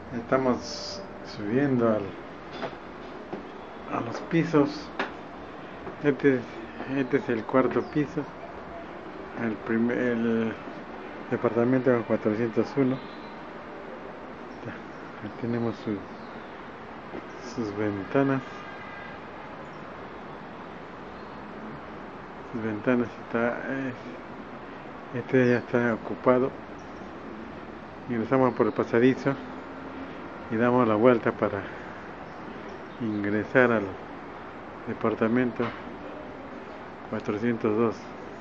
Estamos subiendo a los pisos. Este, este es el cuarto piso, el departamento 401. Ahí tenemos sus ventanas. Sus ventanas este ya está ocupado. Ingresamos por el pasadizo y damos la vuelta para ingresar al departamento 402.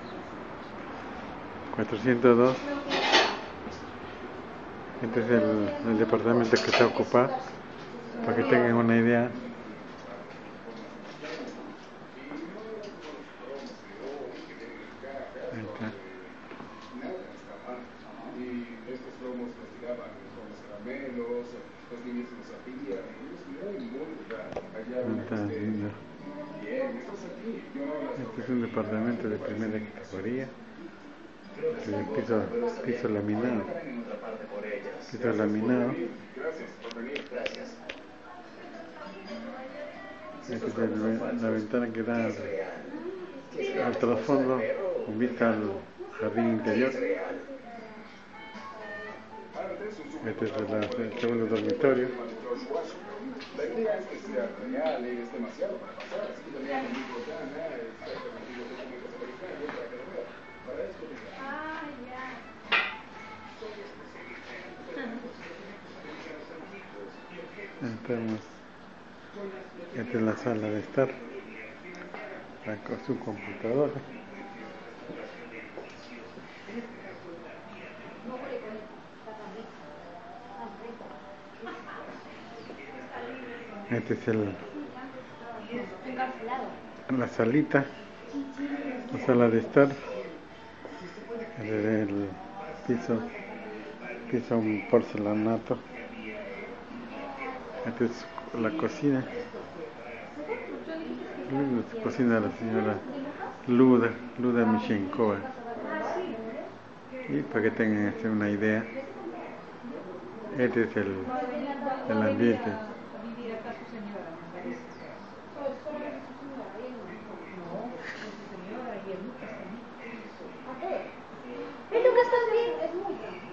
Este es el departamento que está ocupado, para que tengan una idea. Ahí está. Y estos promos nos tiraban con los caramelos, los niños nos sabían, este es un departamento de primera categoría. Piso laminado. Piso laminado. Esta es la ventana que da al trasfondo, con vista al jardín interior. Este es el segundo dormitorio. La idea es que sea real y es demasiado para pasar, así que también es muy importante, para esto. Entramos. Esta es la sala de estar, con su computadora. Este es la salita, la sala de estar. El piso porcelanato. Esta es la cocina. La cocina de la señora Luda Mishenkova. Y para que tengan una idea, este es el ambiente. Lucas también es muy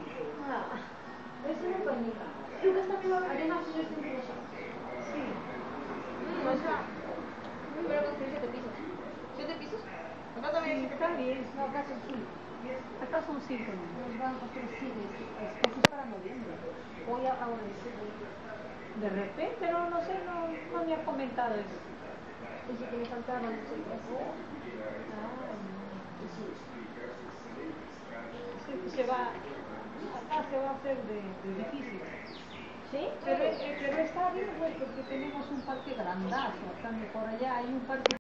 es una bonita. Lucas también además yo estoy en sí. O sea, pero construir 7 pisos. ¿7 pisos? Acá también está bien. No, acá son 5. Acá son 5. Nos van a construir 5. Es para noviembre. Voy a decir. De repente, no sé, no me ha comentado eso. Dice que le faltaban 6 pisos. Acá se va a hacer de difícil. ¿Sí? Pero está bien, pues, porque tenemos un parque grandazo. Por allá hay un parque.